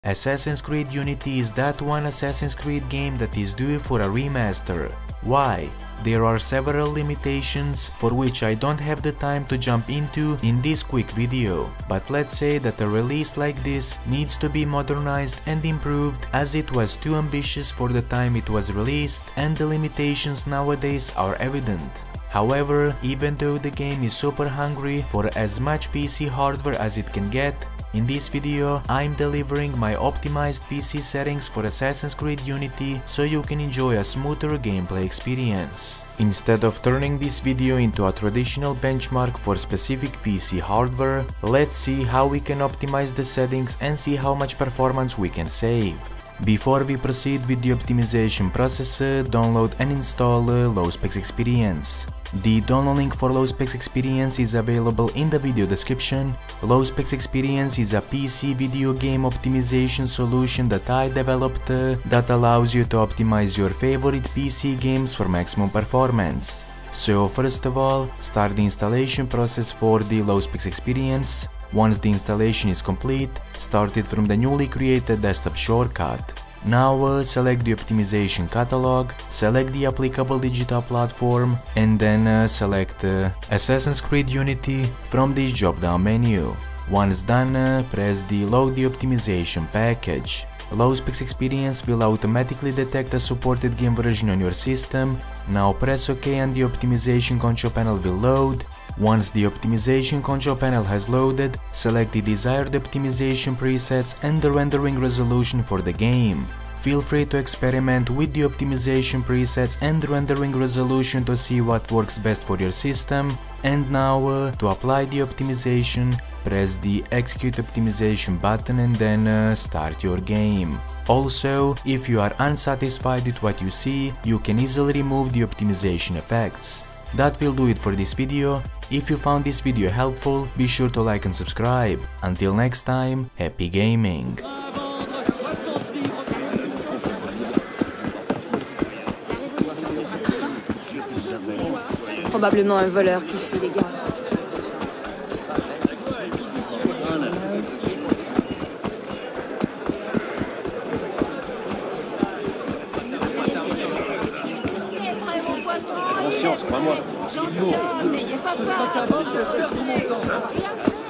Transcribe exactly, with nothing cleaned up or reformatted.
Assassin's Creed Unity is that one Assassin's Creed game that is due for a remaster. Why? There are several limitations for which I don't have the time to jump into in this quick video, but let's say that a release like this needs to be modernized and improved as it was too ambitious for the time it was released and the limitations nowadays are evident. However, even though the game is super hungry for as much P C hardware as it can get, in this video I'm delivering my optimized P C settings for Assassin's Creed Unity so you can enjoy a smoother gameplay experience. Instead of turning this video into a traditional benchmark for specific P C hardware, let's see how we can optimize the settings and see how much performance we can save. Before we proceed with the optimization process, download and install Low Specs Experience. The download link for Low Specs Experience is available in the video description. Low Specs Experience is a P C video game optimization solution that I developed uh, that allows you to optimize your favorite P C games for maximum performance. So first of all, start the installation process for the Low Specs Experience. Once the installation is complete, start it from the newly created desktop shortcut. Now uh, select the optimization catalog, select the applicable digital platform, and then uh, select uh, Assassin's Creed Unity from this drop-down menu. Once done, uh, press the Load the optimization package. Low Specs Experience will automatically detect a supported game version on your system. Now press OK and the optimization control panel will load. Once the optimization control panel has loaded, select the desired optimization presets and the rendering resolution for the game. Feel free to experiment with the optimization presets and rendering resolution to see what works best for your system. And now, uh, to apply the optimization, press the Execute Optimization button and then uh, start your game. Also, if you are unsatisfied with what you see, you can easily remove the optimization effects. That will do it for this video. If you found this video helpful, be sure to like and subscribe. Until next time, happy gaming! Probablement un voleur qui fuit les gars. Conscience, crois-moi. N'ayez pas peur.